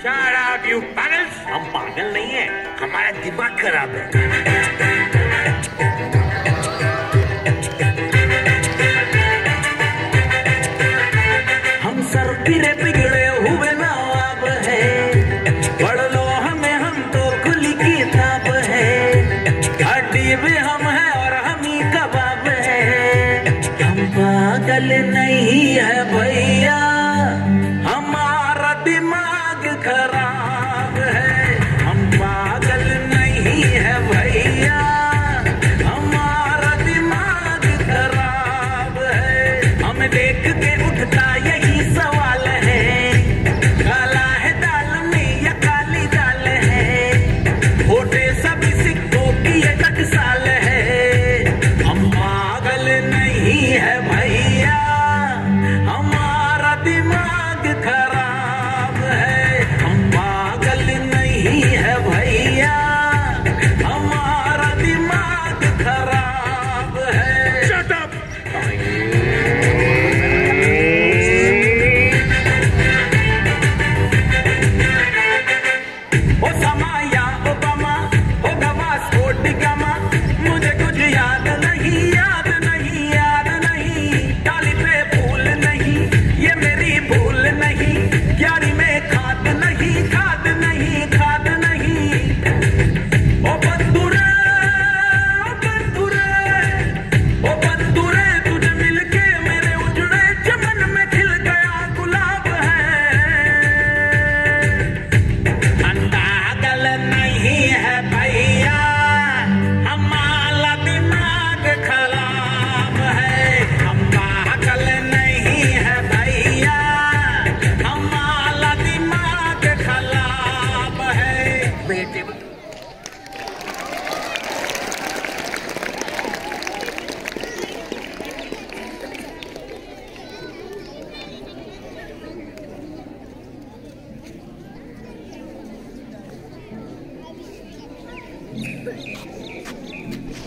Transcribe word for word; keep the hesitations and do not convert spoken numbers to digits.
Shut up, you पागल! हम पागल नहीं है, हमारा दिमाग खराब है। हम सर फिरे बिगड़े हुए नवाब है, पढ़ लो हमें, हम तो खुली किताब है। हड्डी भी हम है और हम ही कबाब है। हम पागल नहीं है भैया, हमारा दिमाग खराब है। हम पागल नहीं है भैया, हमारा दिमाग खराब है। हमें देख के उठता यही सवाल है, काला है दाल में या काली दाल है। होटे सभी सिक्कों की ये टकसाल है। हम पागल नहीं है भैया, हमारा दिमाग खराब है। हम पागल नहीं है भैया, हमारा दिमाग खराब है। Shut up! ओसामा या ओबामा, ओगामा स्पोर्ट गामा, मुझे कुछ याद नहीं, याद नहीं, याद नहीं। डाली पे फूल नहीं, ये मेरी भूल नहीं। क्यारी में खाद नहीं, खाद नहीं, खाद नहीं। ओ बंधुरे, ओ बंधुरे, ओ बंधुरे, तुझे मिलके मेरे उजड़े चमन में खिल गया गुलाब है। पागल नहीं है भैया, हमारा दिमाग खराब है। हम पागल नहीं है भैया, हमारा दिमाग खराब है। बेटे Thank you.